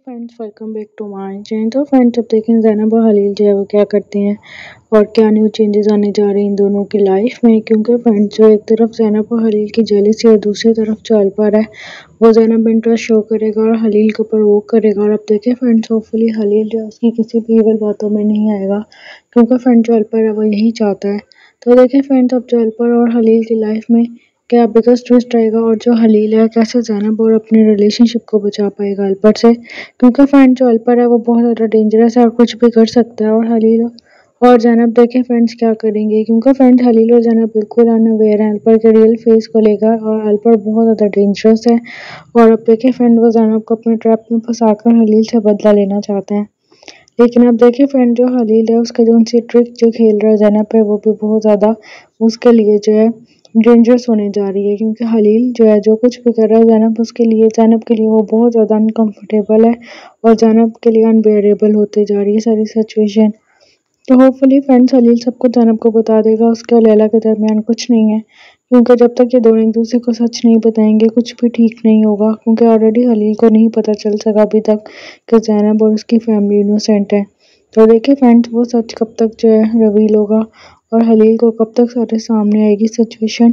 Friends, welcome back to my channel. तो friends, अब देखें ज़ैनब और हलील जो है वो क्या करते हैं और क्या न्यू चेंजेस आने जा रहे हैं इन दोनों की लाइफ में। क्योंकि फ्रेंड्स, जो एक तरफ ज़ैनब और हलील की जेलसी और दूसरी तरफ जो अलपर है वो ज़ैनब में इंटरेस्ट शो करेगा और हलील के ऊपर वो करेगा। और अब देखें फ्रेंड्स, होपफुली हलील जो है उसकी किसी भी इवल बातों में नहीं आएगा, क्योंकि फ्रेंड जो अलपर है वो यही चाहता है। तो देखें फ्रेंड्स, अब जो अलपर और हलील की लाइफ में क्या बिगेस्ट ट्विस्ट आएगा और जो हलील है कैसे ज़ैनब और अपने रिलेशनशिप को बचा पाएगा अलपर से। क्योंकि फ्रेंड जो अलपर है वो बहुत ज़्यादा डेंजरस है और कुछ भी कर सकता है। और हलील और ज़ैनब देखें फ्रेंड्स क्या करेंगे, क्योंकि फ्रेंड हलील और ज़ैनब बिल्कुल अनअवेयर हैं अलपर के रियल फेस को लेकर और अलपर बहुत ज़्यादा डेंजरस है। और अब देखें फ्रेंड, वो ज़ैनब को अपने ट्रैप में फंसाकर हलील से बदला लेना चाहते हैं। लेकिन अब देखिए फ्रेंड, जो हलील है उसके जो उनसे ट्रिक जो खेल रहा है ज़ैनब पे वो भी बहुत ज़्यादा उसके लिए जो है डेंजरस होने जा रही है। क्योंकि हलील जो है जो कुछ भी कर रहा है ज़ैनब के लिए वो बहुत ज़्यादा अनकंफर्टेबल है और ज़ैनब के लिए अनबेयरेबल होते जा रही है सारी सिचुएशन। तो होपफुली फ्रेंड्स हलील सबको ज़ैनब को बता देगा उसके और लैला के दरमियान कुछ नहीं है। क्योंकि जब तक ये दोनों एक दूसरे को सच नहीं बताएंगे कुछ भी ठीक नहीं होगा। क्योंकि ऑलरेडी हलील को नहीं पता चल सका अभी तक कि ज़ैनब और उसकी फैमिली इनोसेंट है। तो देखिए फ्रेंड्स, वो सच कब तक जो है रिवील होगा और हलील को कब तक सारे सामने आएगी सिचुएशन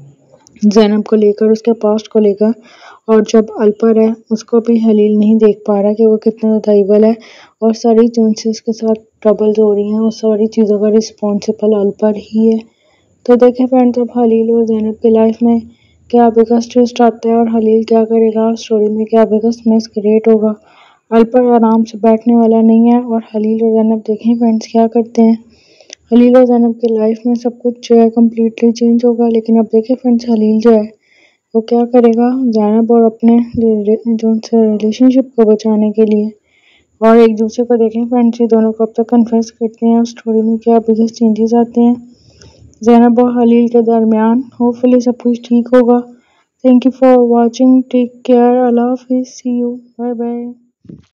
ज़ैनब को लेकर, उसके पास्ट को लेकर। और जब अलपर है उसको भी हलील नहीं देख पा रहा कि वो कितना ज़्यादा इवल है और सारी जो उनसे उसके साथ ट्रबल्स हो रही हैं उस सारी चीज़ों का रिस्पॉन्सिबल अलपर ही है। तो देखें फ्रेंड्स, अब हलील और ज़ैनब की लाइफ में क्या बिगेस्ट ट्विस्ट आता है और हलील क्या करेगा, स्टोरी में क्या बिगेस्ट मिस क्रिएट होगा। अलपर आराम से बैठने वाला नहीं है और हलील और ज़ैनब देखें फ्रेंड्स क्या करते हैं। हलील और ज़ैनब की लाइफ में सब कुछ जो है कम्प्लीटली चेंज होगा। लेकिन अब देखें फ्रेंड्स, हलील जो है वो क्या करेगा ज़ैनब और अपने जो उनसे रिलेशनशिप को बचाने के लिए। और एक दूसरे को देखें फ्रेंड्स, ये दोनों कब तक कन्फेस करते हैं, स्टोरी में क्या बिगेस्ट चेंजेस आते हैं ज़ैनब और हलील के दरमियान। होपफुली सब कुछ ठीक होगा। Thank you for watching, take care, अल्लाह हाफिज़, सी यू, बाय बाय।